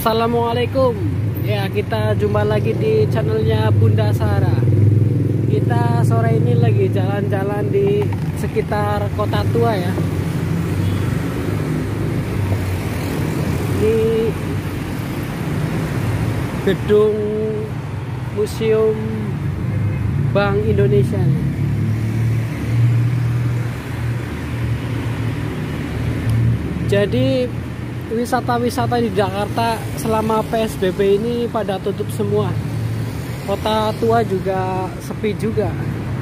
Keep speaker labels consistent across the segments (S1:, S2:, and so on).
S1: Assalamualaikum. Ya, kita jumpa lagi di channelnya Bunda Sarah. Kita sore ini lagi jalan-jalan di sekitar Kota Tua ya. Di gedung Museum Bank Indonesia nih. Jadi wisata-wisata di Jakarta selama PSBB ini pada tutup semua. Kota Tua juga sepi juga.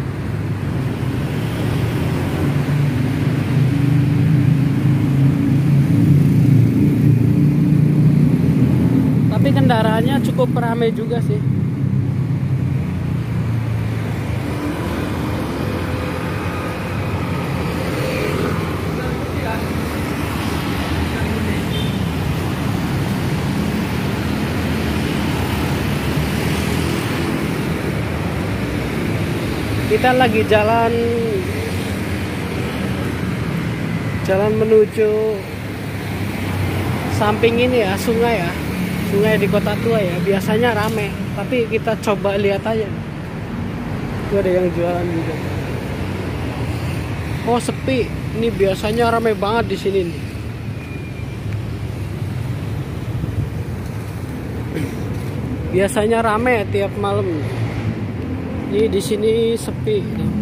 S1: Tapi kendaraannya cukup ramai juga sih. Kita lagi jalan menuju samping ini ya, sungai di Kota Tua ya. Biasanya rame, tapi kita coba lihat aja. Itu ada yang jualan juga. Oh, sepi. Ini biasanya rame banget di sini nih. Biasanya rame tiap malam. Ini di sini sepi.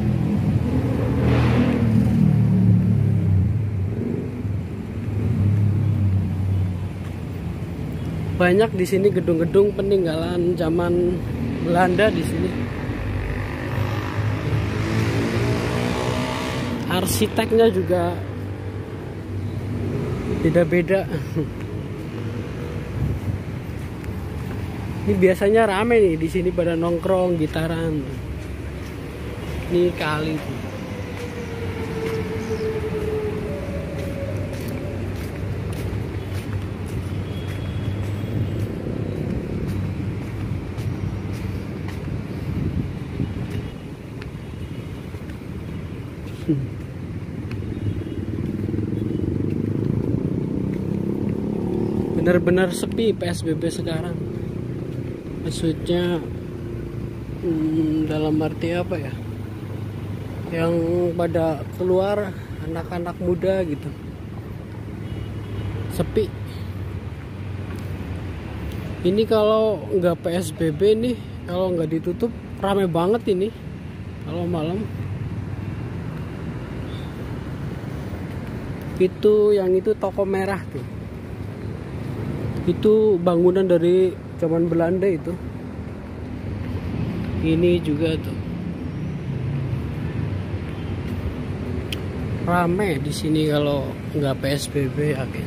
S1: Banyak di sini gedung-gedung peninggalan zaman Belanda di sini. Arsiteknya juga beda-beda. Ini biasanya rame nih di sini pada nongkrong gitaran. Ini kali tuh. Bener-bener sepi PSBB sekarang. Maksudnya dalam arti apa ya, yang pada keluar anak-anak muda gitu, sepi. Ini kalau nggak PSBB nih, kalau nggak ditutup rame banget ini kalau malam. Itu yang itu toko merah tuh, itu bangunan dari zaman Belanda itu. Ini juga tuh rame di sini kalau nggak PSBB yakin.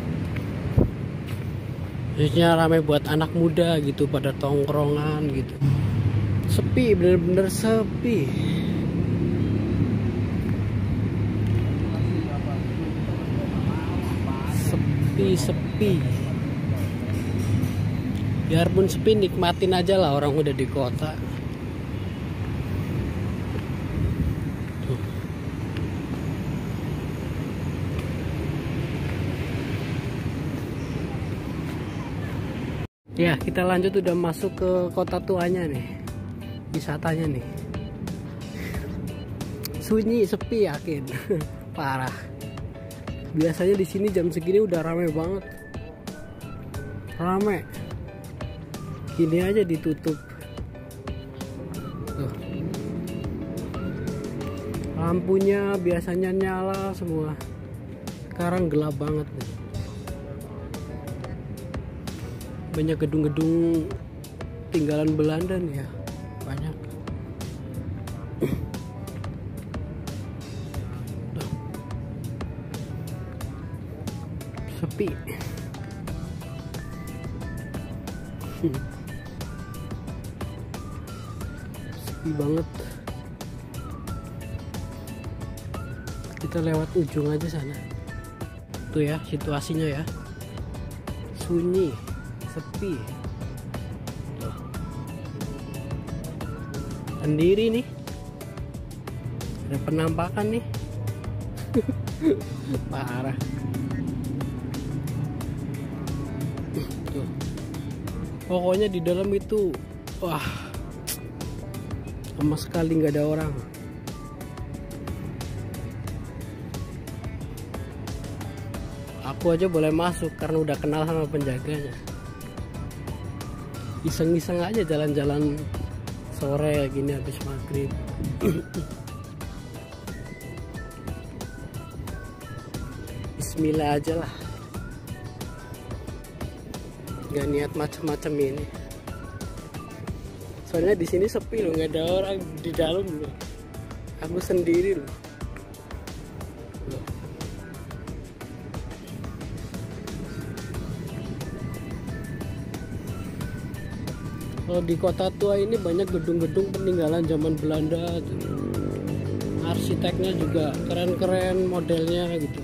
S1: Maksudnya rame buat anak muda gitu, pada tongkrongan gitu. Sepi, bener-bener sepi. Sepi. Biarpun sepi, nikmatin aja lah, orang udah di kota. Ya, kita lanjut, udah masuk ke Kota Tuanya nih. Wisatanya nih. Sunyi, sepi yakin. Parah. Biasanya di sini jam segini udah rame banget. Rame. Gini aja ditutup. Tuh. Lampunya biasanya nyala semua. Sekarang gelap banget nih. Banyak gedung-gedung tinggalan Belanda nih ya. Banyak. Tuh. Sepi. Sepi banget. Kita lewat ujung aja sana. Tuh ya situasinya ya. Sunyi, sepi. Tuh. Sendiri nih. Ada penampakan nih. Parah. Tuh. Pokoknya di dalam itu wah, sama sekali nggak ada orang. Aku aja boleh masuk karena udah kenal sama penjaganya. Iseng-iseng aja jalan-jalan sore gini habis maghrib. Bismillah aja lah, nggak niat macam-macam ini. Soalnya di sini sepi loh, nggak ada orang di dalam loh. Aku sendiri loh. Kalau di Kota Tua ini banyak gedung-gedung peninggalan zaman Belanda. Arsiteknya juga keren-keren modelnya gitu.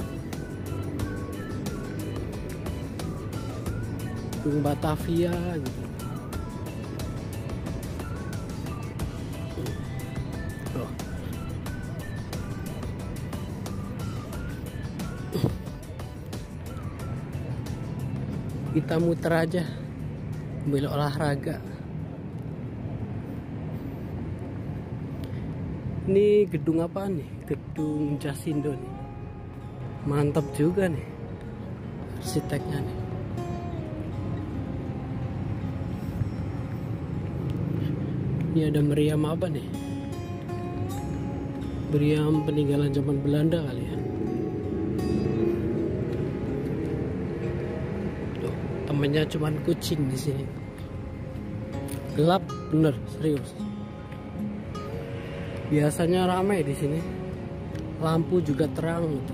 S1: Gedung Batavia gitu. Oh. Kita muter aja, ambil olahraga. Ini gedung apa nih? Gedung Jasindo nih. Mantap juga nih arsiteknya nih. Ini ada meriam apa nih? Meriam peninggalan zaman Belanda kali ya. Tuh, temennya cuman kucing di sini. Gelap bener, serius. Biasanya ramai di sini. Lampu juga terang gitu.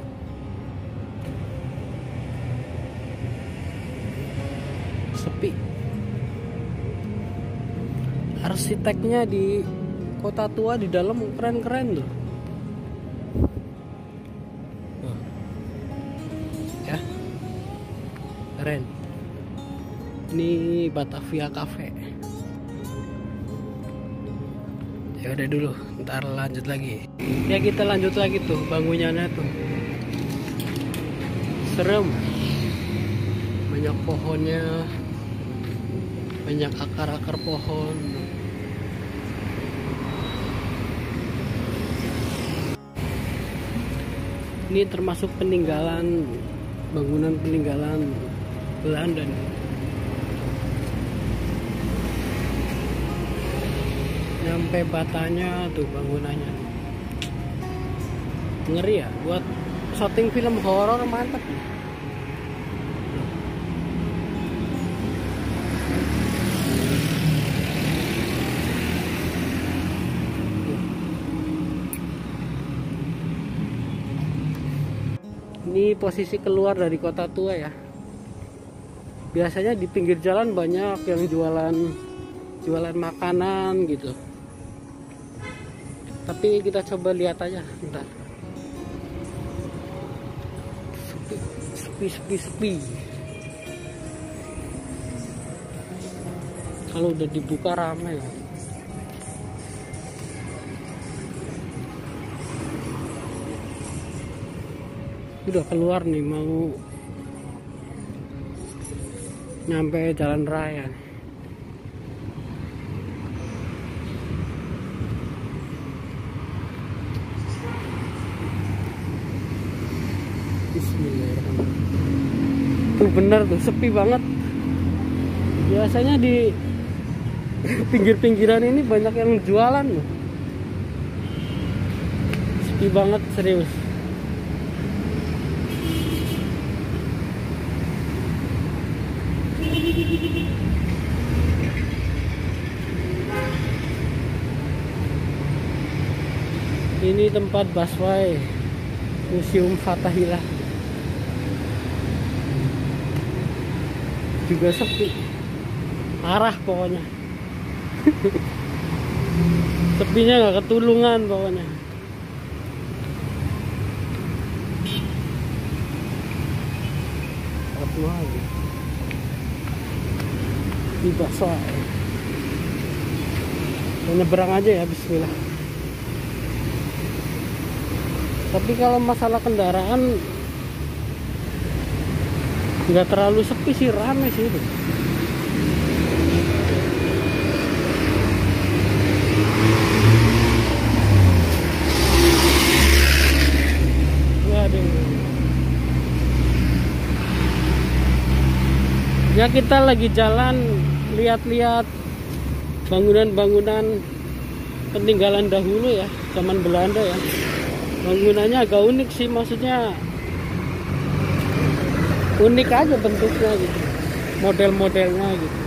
S1: Sepi. Arsiteknya di Kota Tua di dalam keren-keren loh. Ya, keren. Ini Batavia Cafe. Ya udah dulu, ntar lanjut lagi. Ya kita lanjut lagi tuh bangunannya tuh. Serem. Banyak pohonnya, banyak akar-akar pohon. Ini termasuk peninggalan, bangunan peninggalan Belanda nih. Sampai batanya tuh bangunannya. Ngeri ya, buat syuting film horor mantap nih. Ini posisi keluar dari Kota Tua ya. Biasanya di pinggir jalan banyak yang jualan makanan gitu. Tapi kita coba lihat aja, bentar. Sepi. Kalau udah dibuka ramai ya. Udah keluar nih, mau nyampe jalan raya. Bismillahirrahmanirrahim. Tuh bener tuh, sepi banget. Biasanya di pinggir-pinggiran ini banyak yang jualan loh. Sepi banget, serius. Ini tempat busway Museum Fathahillah. Juga sepi. Arah pokoknya. Sepinya nggak ketulungan pokoknya. Lagi. Di busway. Nyebrang aja ya, bismillah. Tapi kalau masalah kendaraan nggak terlalu sepi sih, rame sih itu. Ya kita lagi jalan lihat-lihat bangunan-bangunan peninggalan dahulu ya, zaman Belanda ya. Bangunannya agak unik sih, maksudnya unik aja bentuknya gitu, model-modelnya gitu.